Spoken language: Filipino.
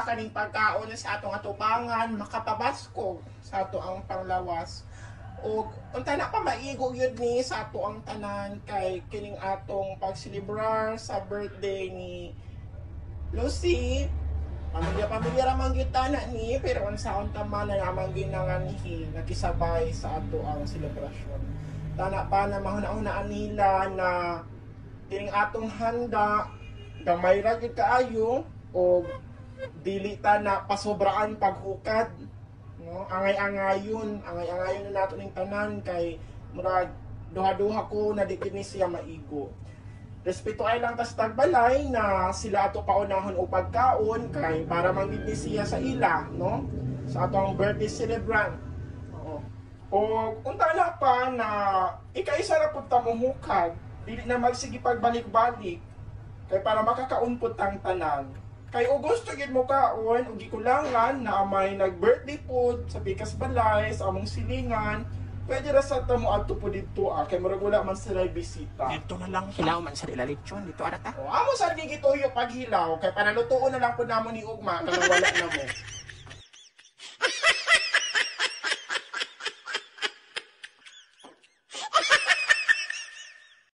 kaning pagkaon sa atong atubangan makapabaskog sa ato ang panglawas. O unta na pa maigo yun ni sa ato ang tanan kay kining atong pagselebrar sa birthday ni Lucy. Pamilya ramang gyud tana ni pero unsaon ta man na namang ginanganhi nakisabay sa ato ang selebrasyon. Tana pa na mahuna-hunaan nila na kining atong handa gamay ra gyud kaayo o dili ta na pasobraan paghukad, no? Angay-angayon na nato ning tanan kay murag duha-duha ko na di kini siya maigo. Respeto ay lang tas tagbalay na sila ato paunahon o pagkaon kay para manggid ni siya sa ila, no? Sa atong birthday celebrant. Oo. O unta na pa na ikaisa ra pud ta mohukad, dili na magsige pagbalik-balik kay para makakaunpot ang tanan. Kay o gusto gid mo kaon ug gikulangan na may nag-birthday pod sa Pikas Balay sa among silingan, pwede ra sa tamo adto po dito kay murag wala man sila bisita. Dito na lang hilaw man sa ilalitsyon dito ara ta. O amo sa gituyo paghilaw kay para lutuon na lang pud namo ni ugma kay wala na mo.